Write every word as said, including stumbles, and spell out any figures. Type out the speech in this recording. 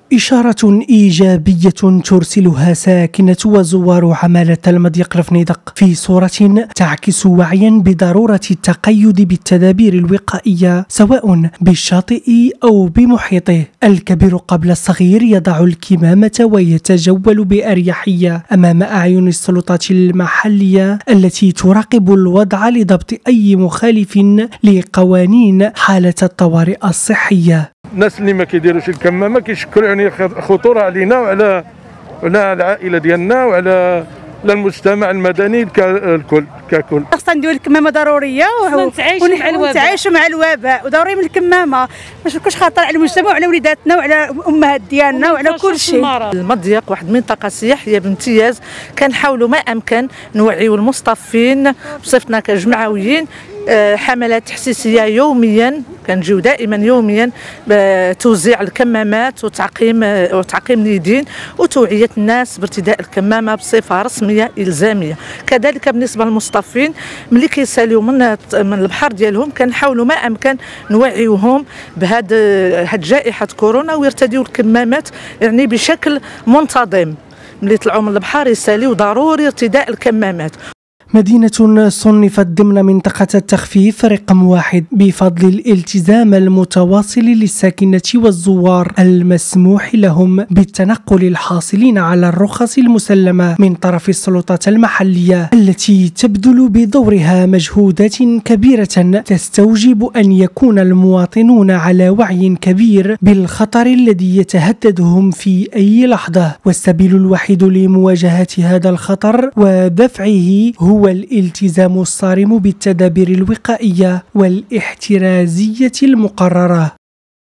إشارة إيجابية ترسلها ساكنة وزوار عمالة المضيق الفنيدق في صورة تعكس وعيا بضرورة التقيد بالتدابير الوقائية سواء بالشاطئ أو بمحيطه. الكبير قبل الصغير يضع الكمامة ويتجول بأريحية أمام أعين السلطات المحلية التي تراقب الوضع لضبط أي مخالف لقوانين حالة الطوارئ الصحية. الناس اللي ما كيديروش الكمامه كيشكلوا يعني خطوره علينا وعلى وعلى العائله ديالنا وعلى المجتمع المدني ككل ككل. خاصنا نديروا الكمامه ضروريه ونتعايشوا مع الوباء وضروري من الكمامه باش ما يكونش خطر على المجتمع وعلى وليداتنا وعلى الامهات ديالنا وعلى كل شيء. المضيق واحد المنطقه سياحيه بامتياز، كنحاولوا ما امكن نوعيوا المصطفين بصفتنا كجمعويين. حملات تحسيسيه يوميا، كنجيو دائما يوميا بتوزيع الكمامات وتعقيم وتعقيم اليدين وتوعيه الناس بارتداء الكمامه بصفه رسميه الزاميه. كذلك بالنسبه للمصطفين ملي كيساليو من من البحر ديالهم كنحاولوا ما امكن نوعيوهم بهاد هاد جائحه كورونا ويرتديوا الكمامات يعني بشكل منتظم. ملي يطلعوا من البحر يساليو ضروري ارتداء الكمامات. مدينة صنفت ضمن منطقة التخفيف رقم واحد بفضل الالتزام المتواصل للساكنة والزوار المسموح لهم بالتنقل الحاصلين على الرخص المسلمة من طرف السلطات المحلية التي تبذل بدورها مجهودات كبيرة تستوجب أن يكون المواطنون على وعي كبير بالخطر الذي يتهددهم في أي لحظة، والسبيل الوحيد لمواجهة هذا الخطر ودفعه هو هو الالتزام الصارم بالتدابير الوقائية والاحترازية المقررة.